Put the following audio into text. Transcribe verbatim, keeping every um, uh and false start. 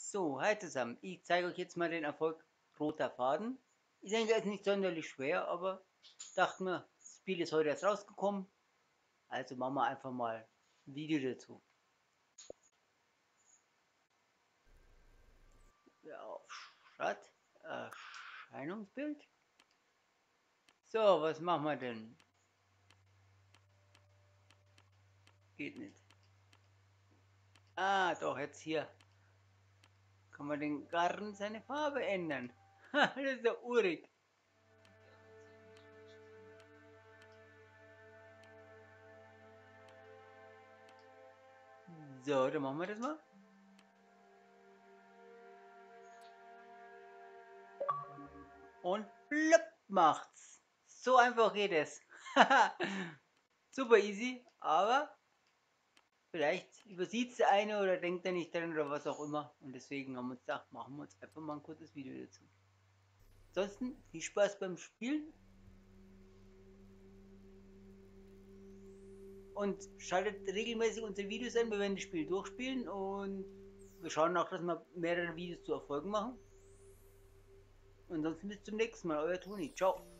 So, hi zusammen. Ich zeige euch jetzt mal den Erfolg roter Faden. Ich denke, er ist nicht sonderlich schwer, aber dachte mir, das Spiel ist heute erst rausgekommen. Also machen wir einfach mal ein Video dazu. Ja, auf Stadt, Erscheinungsbild. So, was machen wir denn? Geht nicht. Ah, doch, jetzt hier. Kann man den Garten seine Farbe ändern. Das ist ja urig. So, dann machen wir das mal. Und plopp macht's. So einfach geht es. Super easy, aber vielleicht übersieht es der eine oder denkt er nicht dran oder was auch immer. Und deswegen haben wir uns gedacht, machen wir uns einfach mal ein kurzes Video dazu. Ansonsten viel Spaß beim Spielen. Und schaltet regelmäßig unsere Videos ein, wir werden das Spiel durchspielen. Und wir schauen auch, dass wir mehrere Videos zu Erfolgen machen. Und ansonsten bis zum nächsten Mal, euer Toni. Ciao.